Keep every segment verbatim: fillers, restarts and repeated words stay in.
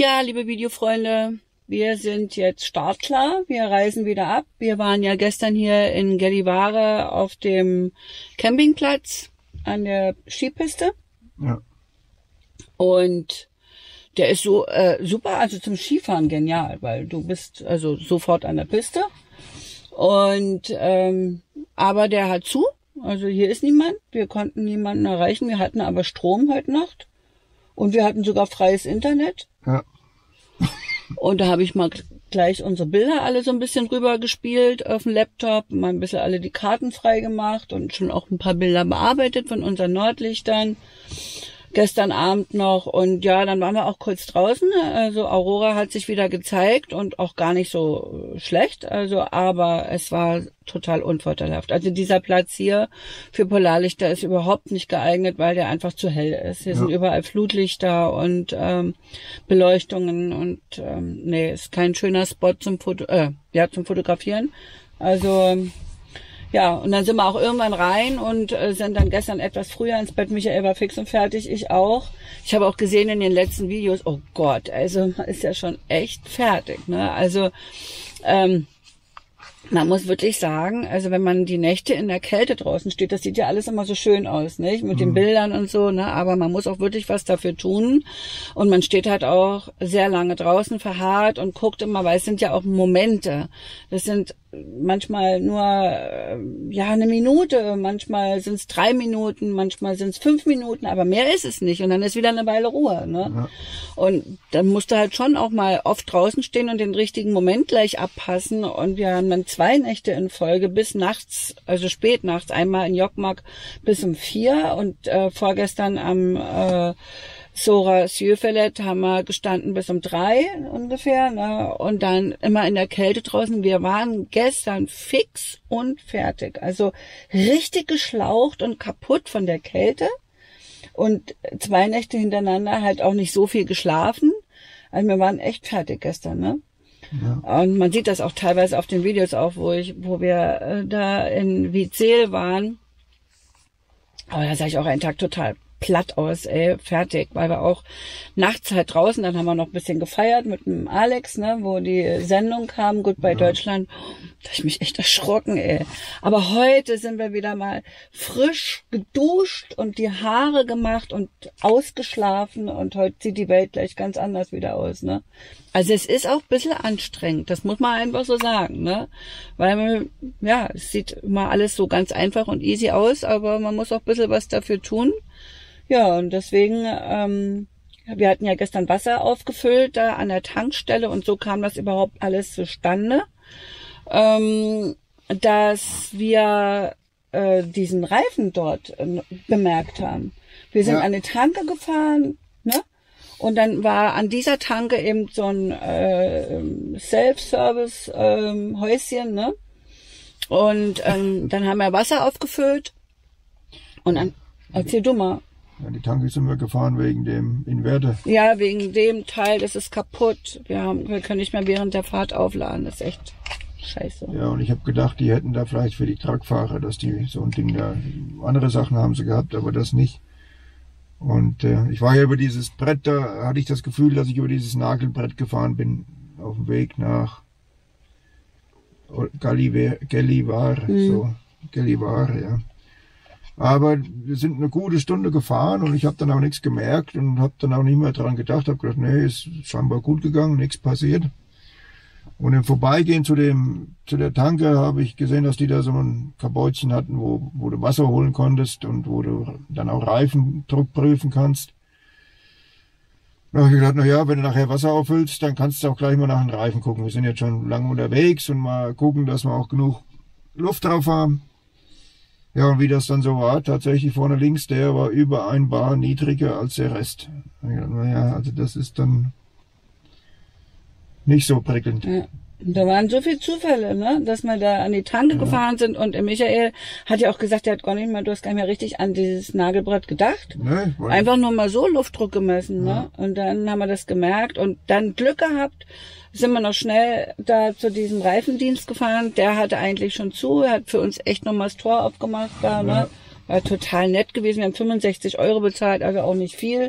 Ja, liebe Videofreunde, wir sind jetzt startklar. Wir reisen wieder ab. Wir waren ja gestern hier in Gällivare auf dem Campingplatz an der Skipiste. Ja. Und der ist so äh, super, also zum Skifahren genial, weil du bist also sofort an der Piste. Und ähm, aber der hat zu, also hier ist niemand. Wir konnten niemanden erreichen. Wir hatten aber Strom heute Nacht und wir hatten sogar freies Internet. Ja. Und da habe ich mal gleich unsere Bilder alle so ein bisschen rüber gespielt auf dem Laptop, mal ein bisschen alle die Karten frei gemacht und schon auch ein paar Bilder bearbeitet von unseren Nordlichtern. Gestern Abend noch und ja, dann waren wir auch kurz draußen. Also Aurora hat sich wieder gezeigt und auch gar nicht so schlecht. Also, aber es war total unvorteilhaft. Also dieser Platz hier für Polarlichter ist überhaupt nicht geeignet, weil der einfach zu hell ist. Hier ja. sind überall Flutlichter und ähm, Beleuchtungen und ähm, nee, ist kein schöner Spot zum Foto, äh, ja zum Fotografieren. Also ja, und dann sind wir auch irgendwann rein und äh, sind dann gestern etwas früher ins Bett. Michael war fix und fertig, ich auch. Ich habe auch gesehen in den letzten Videos, oh Gott, also man ist ja schon echt fertig, ne? Also ähm, man muss wirklich sagen, also wenn man die Nächte in der Kälte draußen steht, das sieht ja alles immer so schön aus, nicht? Mit mhm. den Bildern und so, ne? Aber man muss auch wirklich was dafür tun. Und man steht halt auch sehr lange draußen verharrt und guckt immer, weil es sind ja auch Momente. Das sind manchmal nur ja eine Minute, manchmal sind es drei Minuten, manchmal sind es fünf Minuten, aber mehr ist es nicht. Und dann ist wieder eine Weile Ruhe, ne? Ja. Und dann musst du halt schon auch mal oft draußen stehen und den richtigen Moment gleich abpassen. Und wir haben dann zwei Nächte in Folge bis nachts, also spät nachts, einmal in Jokmak bis um vier und äh, vorgestern am äh, Sora Sjöfället haben wir gestanden bis um drei ungefähr, ne? Und dann immer in der Kälte draußen. Wir waren gestern fix und fertig. Also richtig geschlaucht und kaputt von der Kälte. Und zwei Nächte hintereinander halt auch nicht so viel geschlafen. Also wir waren echt fertig gestern, ne? Ja. Und man sieht das auch teilweise auf den Videos auch, wo ich, wo wir äh, da in Vizel waren. Aber da sah ich auch einen Tag total platt aus, ey, fertig, weil wir auch nachts halt draußen, dann haben wir noch ein bisschen gefeiert mit dem Alex, ne, wo die Sendung kam, Goodbye ja. Deutschland, da hab ich mich echt erschrocken, ey. Aber heute sind wir wieder mal frisch geduscht und die Haare gemacht und ausgeschlafen und heute sieht die Welt gleich ganz anders wieder aus, ne. Also es ist auch ein bisschen anstrengend, das muss man einfach so sagen, ne, weil man, ja, es sieht immer alles so ganz einfach und easy aus, aber man muss auch ein bisschen was dafür tun. Ja, und deswegen, ähm, wir hatten ja gestern Wasser aufgefüllt da an der Tankstelle und so kam das überhaupt alles zustande, ähm, dass wir äh, diesen Reifen dort äh, bemerkt haben. Wir sind ja. an eine Tanke gefahren, ne? Und dann war an dieser Tanke eben so ein äh, Self-Service-Häuschen, ähm, ne? Und ähm, dann haben wir Wasser aufgefüllt und dann, erzähl du mal. Ja, die Tanke sind wir gefahren wegen dem Inverter. Ja, wegen dem Teil, das ist kaputt. Wir, haben, wir können nicht mehr während der Fahrt aufladen. Das ist echt scheiße. Ja, und ich habe gedacht, die hätten da vielleicht für die Truckfahrer, dass die so ein Ding da, andere Sachen haben sie gehabt, aber das nicht. Und äh, ich war ja über dieses Brett, da hatte ich das Gefühl, dass ich über dieses Nagelbrett gefahren bin, auf dem Weg nach Gällivare, mhm. so, Gällivare, ja. Aber wir sind eine gute Stunde gefahren und ich habe dann auch nichts gemerkt und habe dann auch nicht mehr dran gedacht, habe gedacht, nee, ist scheinbar gut gegangen, nichts passiert. Und im Vorbeigehen zu dem zu der Tanke habe ich gesehen, dass die da so ein Kabäutchen hatten, wo, wo du Wasser holen konntest und wo du dann auch Reifendruck prüfen kannst. Da habe ich gedacht, na ja, wenn du nachher Wasser auffüllst, dann kannst du auch gleich mal nach den Reifen gucken. Wir sind jetzt schon lange unterwegs und mal gucken, dass wir auch genug Luft drauf haben. Ja, und wie das dann so war, tatsächlich vorne links, der war über ein Bar niedriger als der Rest. Naja, also das ist dann nicht so prickelnd. Ja. Da waren so viele Zufälle, ne, dass wir da an die Tanke ja. gefahren sind und Michael hat ja auch gesagt, er hat gar nicht mehr, du hast gar nicht mehr richtig an dieses Nagelbrett gedacht. Nee, einfach nur mal so Luftdruck gemessen, ja. ne, und dann haben wir das gemerkt und dann Glück gehabt, sind wir noch schnell da zu diesem Reifendienst gefahren, der hatte eigentlich schon zu, er hat für uns echt nochmal das Tor aufgemacht da, ja. ne, war total nett gewesen, wir haben fünfundsechzig Euro bezahlt, also auch nicht viel.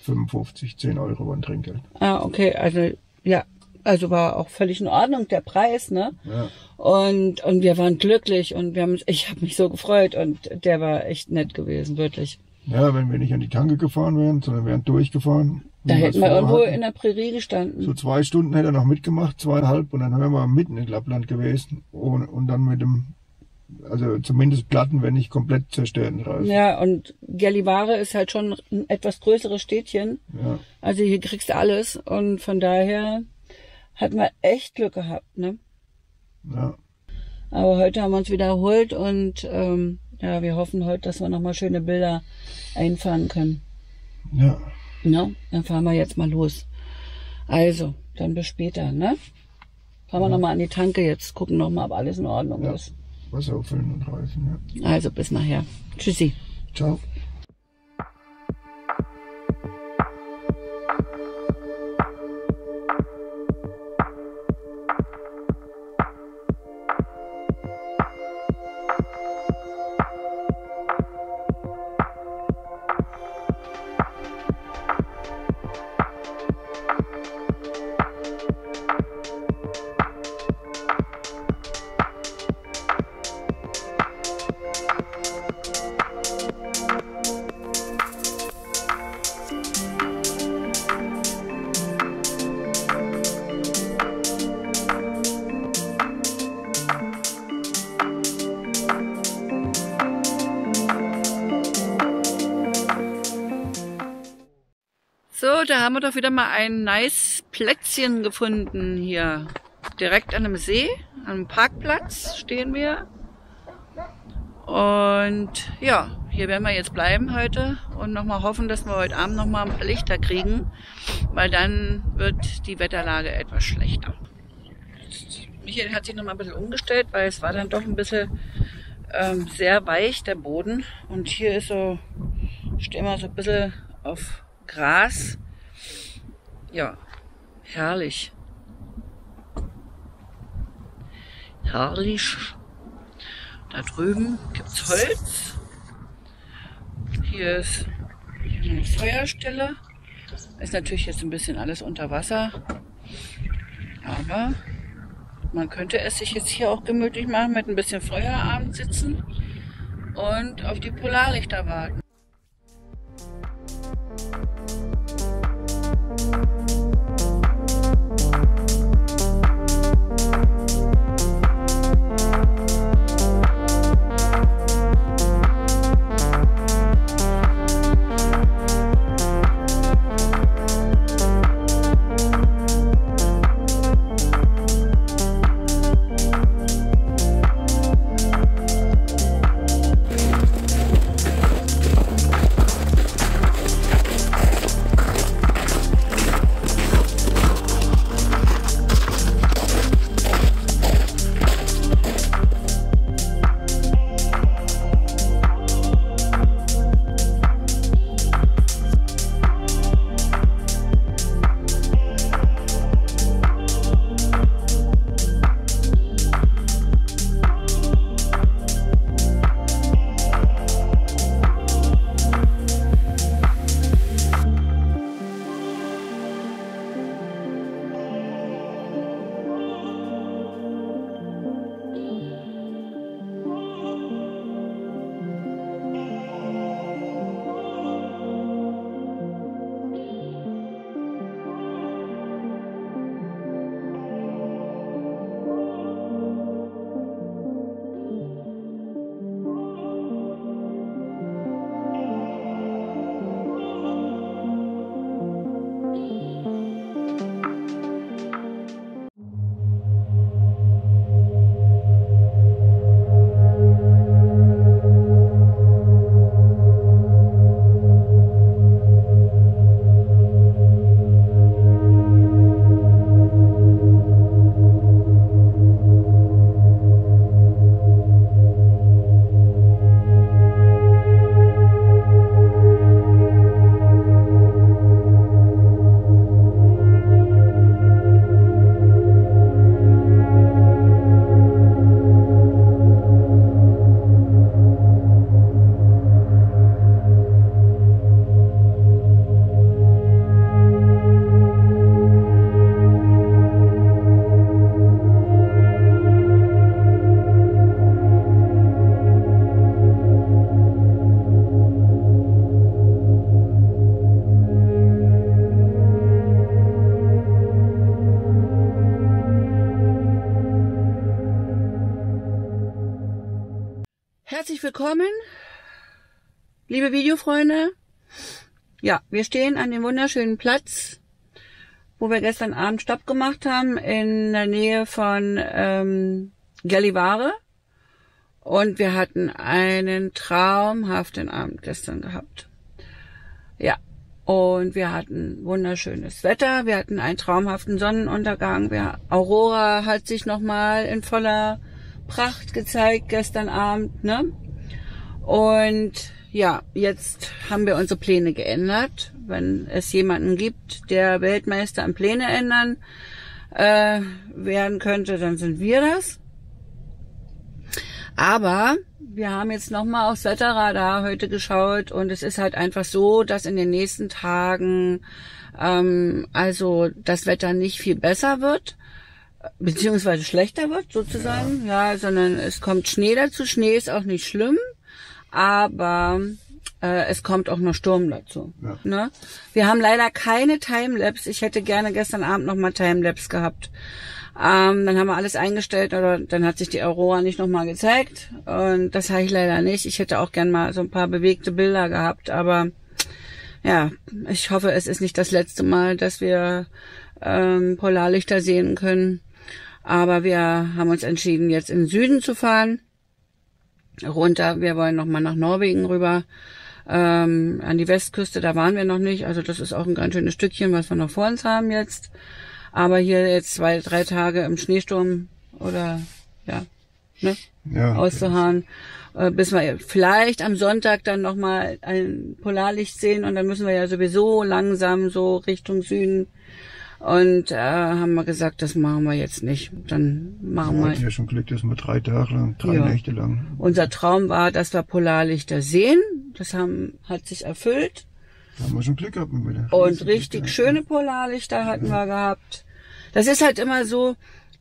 fünfundfünfzig, zehn Euro waren Trinkgeld. Ah, okay, also ja, also war auch völlig in Ordnung der Preis, ne? Ja. Und und wir waren glücklich und wir haben uns, ich habe mich so gefreut und der war echt nett gewesen, wirklich. Ja, wenn wir nicht an die Tanke gefahren wären, sondern wären durchgefahren. Da wie hätten es wir irgendwo vorhatten. in der Prärie gestanden. So zwei Stunden hätte er noch mitgemacht, zweieinhalb, und dann wären wir mitten in Lappland gewesen. Und, und dann mit dem, also zumindest Platten, wenn nicht komplett zerstörten Reifen. Ja, und Gällivare ist halt schon ein etwas größeres Städtchen. Ja. Also hier kriegst du alles und von daher hatten wir echt Glück gehabt, ne? Ja. Aber heute haben wir uns wiederholt und ähm, ja, wir hoffen heute, dass wir nochmal schöne Bilder einfangen können. Ja. Ne? Dann fahren wir jetzt mal los. Also, dann bis später, ne? Fahren wir Ja. nochmal an die Tanke jetzt, gucken nochmal, ob alles in Ordnung Ja. ist. Wasser auffüllen und Reifen, ja. Also, bis nachher. Tschüssi. Ciao. So, da haben wir doch wieder mal ein nice Plätzchen gefunden hier. Direkt an einem See, an einem Parkplatz stehen wir. Und ja, hier werden wir jetzt bleiben heute und nochmal hoffen, dass wir heute Abend nochmal ein paar Lichter kriegen, weil dann wird die Wetterlage etwas schlechter. Michael hat sich nochmal ein bisschen umgestellt, weil es war dann doch ein bisschen ähm, sehr weich, der Boden. Und hier ist so, stehen wir so ein bisschen auf Gras. Ja, herrlich. Herrlich. Da drüben gibt's Holz. Hier ist eine Feuerstelle. Ist natürlich jetzt ein bisschen alles unter Wasser. Aber man könnte es sich jetzt hier auch gemütlich machen, mit ein bisschen Feuerabend sitzen und auf die Polarlichter warten. Herzlich willkommen, liebe Videofreunde. Ja, wir stehen an dem wunderschönen Platz, wo wir gestern Abend Stopp gemacht haben, in der Nähe von ähm, Gällivare. Und wir hatten einen traumhaften Abend gestern gehabt. Ja, und wir hatten wunderschönes Wetter, wir hatten einen traumhaften Sonnenuntergang. Wir, Aurora hat sich nochmal in voller Pracht gezeigt gestern Abend, ne? Und ja, jetzt haben wir unsere Pläne geändert. Wenn es jemanden gibt, der Weltmeister an Pläne ändern äh, werden könnte, dann sind wir das. Aber wir haben jetzt nochmal aufs Wetterradar heute geschaut und es ist halt einfach so, dass in den nächsten Tagen ähm, also das Wetter nicht viel besser wird, beziehungsweise schlechter wird sozusagen, ja, ja, sondern es kommt Schnee dazu. Schnee ist auch nicht schlimm, aber äh, es kommt auch noch Sturm dazu. Ja. Ne? Wir haben leider keine Timelapse. Ich hätte gerne gestern Abend nochmal Timelapse gehabt. Ähm, dann haben wir alles eingestellt, oder dann hat sich die Aurora nicht nochmal gezeigt und das habe ich leider nicht. Ich hätte auch gern mal so ein paar bewegte Bilder gehabt, aber ja, ich hoffe, es ist nicht das letzte Mal, dass wir ähm, Polarlichter sehen können. Aber wir haben uns entschieden, jetzt in den Süden zu fahren, runter. Wir wollen nochmal nach Norwegen rüber, ähm, an die Westküste, da waren wir noch nicht. Also das ist auch ein ganz schönes Stückchen, was wir noch vor uns haben jetzt. Aber hier jetzt zwei, drei Tage im Schneesturm oder ja, ne, ja, auszuharren, äh, bis wir vielleicht am Sonntag dann nochmal ein Polarlicht sehen und dann müssen wir ja sowieso langsam so Richtung Süden. Und äh, haben wir gesagt, das machen wir jetzt nicht. Dann machen ja, wir. Wir hatten ja schon Glück, dass wir drei Tage lang, drei ja. Nächte lang. Unser Traum war, dass wir Polarlichter sehen. Das haben, hat sich erfüllt. Da haben wir schon Glück gehabt mit der Und richtig Lichter. Schöne Polarlichter hatten ja. wir gehabt. Das ist halt immer so,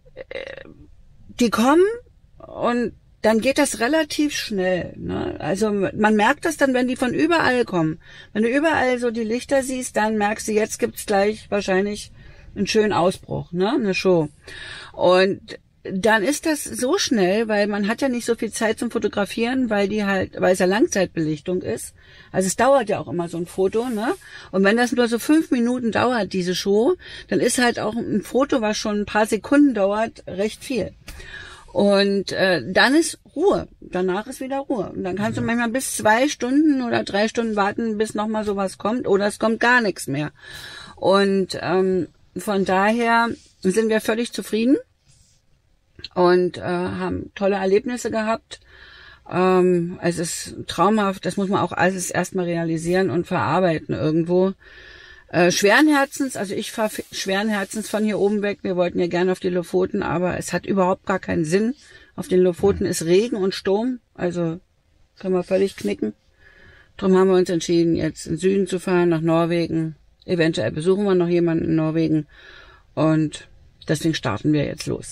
die kommen und dann geht das relativ schnell. Ne? Also man merkt das dann, wenn die von überall kommen. Wenn du überall so die Lichter siehst, dann merkst du, jetzt gibt's gleich wahrscheinlich einen schönen Ausbruch, ne, eine Show. Und dann ist das so schnell, weil man hat ja nicht so viel Zeit zum Fotografieren, weil die halt, weil es ja Langzeitbelichtung ist. Also es dauert ja auch immer so ein Foto, ne? Und wenn das nur so fünf Minuten dauert, diese Show, dann ist halt auch ein Foto, was schon ein paar Sekunden dauert, recht viel. Und äh, dann ist Ruhe. Danach ist wieder Ruhe. Und dann kannst ja. du manchmal bis zwei Stunden oder drei Stunden warten, bis nochmal sowas kommt. Oder es kommt gar nichts mehr. Und ähm, von daher sind wir völlig zufrieden und äh, haben tolle Erlebnisse gehabt. Ähm, es ist traumhaft. Das muss man auch alles erstmal realisieren und verarbeiten irgendwo. Äh, schweren Herzens, also ich fahre schweren Herzens von hier oben weg. Wir wollten ja gerne auf die Lofoten, aber es hat überhaupt gar keinen Sinn. Auf den Lofoten ist Regen und Sturm, also können wir völlig knicken. Darum haben wir uns entschieden, jetzt in den Süden zu fahren, nach Norwegen. Eventuell besuchen wir noch jemanden in Norwegen und deswegen starten wir jetzt los.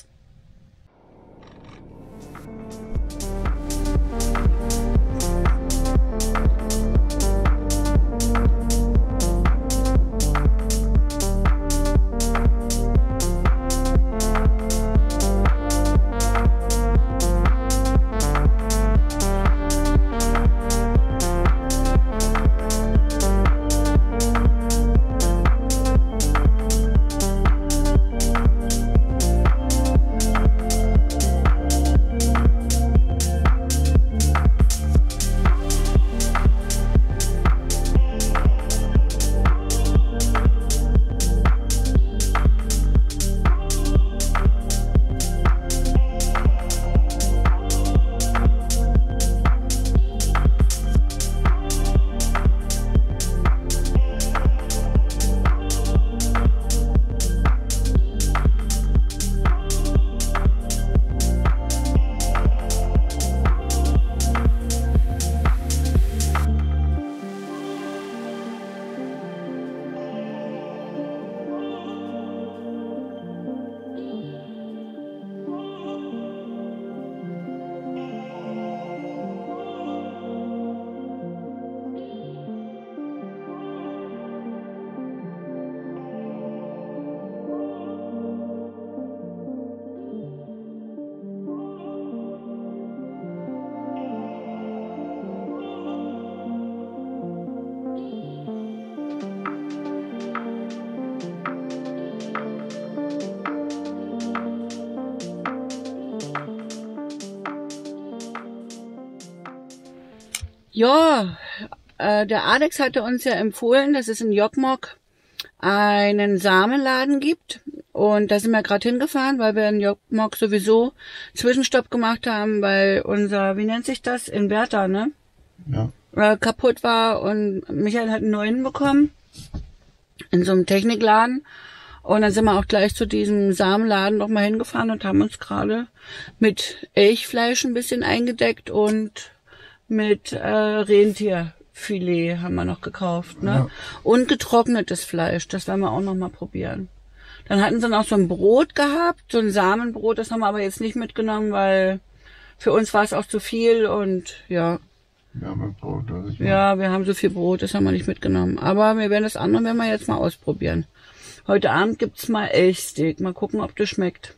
Ja, äh, der Alex hatte uns ja empfohlen, dass es in Jokkmokk einen Samenladen gibt. Und da sind wir gerade hingefahren, weil wir in Jokkmokk sowieso Zwischenstopp gemacht haben, weil unser, wie nennt sich das, Inverter, ne? Ja. Äh, kaputt war und Michael hat einen neuen bekommen in so einem Technikladen. Und dann sind wir auch gleich zu diesem Samenladen noch mal hingefahren und haben uns gerade mit Elchfleisch ein bisschen eingedeckt und mit äh, Rentierfilet haben wir noch gekauft, ne? Ja. Und getrocknetes Fleisch, das werden wir auch noch mal probieren. Dann hatten sie noch so ein Brot gehabt, so ein Samenbrot, das haben wir aber jetzt nicht mitgenommen, weil für uns war es auch zu viel und ja. Ja, mit Brot, also ich ja, wir haben so viel Brot, das haben wir nicht mitgenommen. Aber wir werden das andere werden wir jetzt mal ausprobieren. Heute Abend gibt's mal Elchsteak. Mal gucken, ob das schmeckt.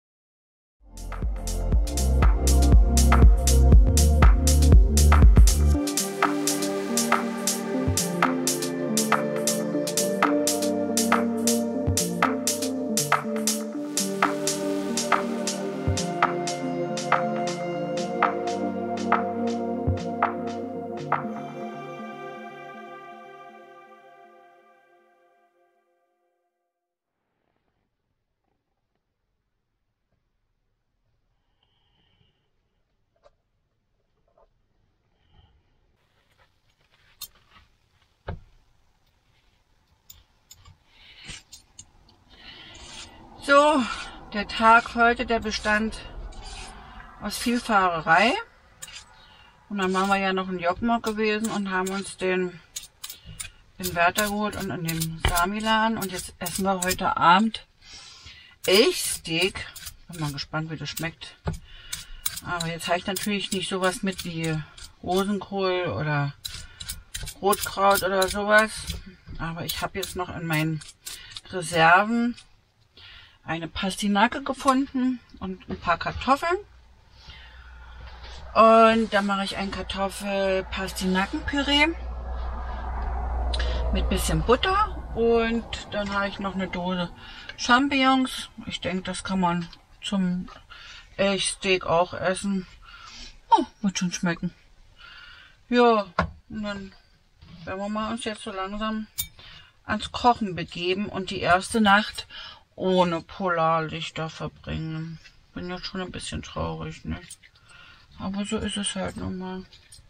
So, der Tag heute, der bestand aus viel Fahrerei. Und dann waren wir ja noch in Jokkmokk gewesen und haben uns den Inverter geholt und in dem Samilan. Und jetzt essen wir heute Abend Elchsteak. Bin mal gespannt, wie das schmeckt. Aber jetzt habe ich natürlich nicht sowas mit wie Rosenkohl oder Rotkraut oder sowas. Aber ich habe jetzt noch in meinen Reserven eine Pastinake gefunden und ein paar Kartoffeln. Und dann mache ich ein Kartoffel-Pastinakenpüree mit bisschen Butter. Und dann habe ich noch eine Dose Champignons. Ich denke, das kann man zum Elchsteak auch essen. Oh, wird schon schmecken. Ja, und dann werden wir mal uns jetzt so langsam ans Kochen begeben und die erste Nacht ohne Polarlichter verbringen. Bin ja schon ein bisschen traurig, ne? Aber so ist es halt nun mal.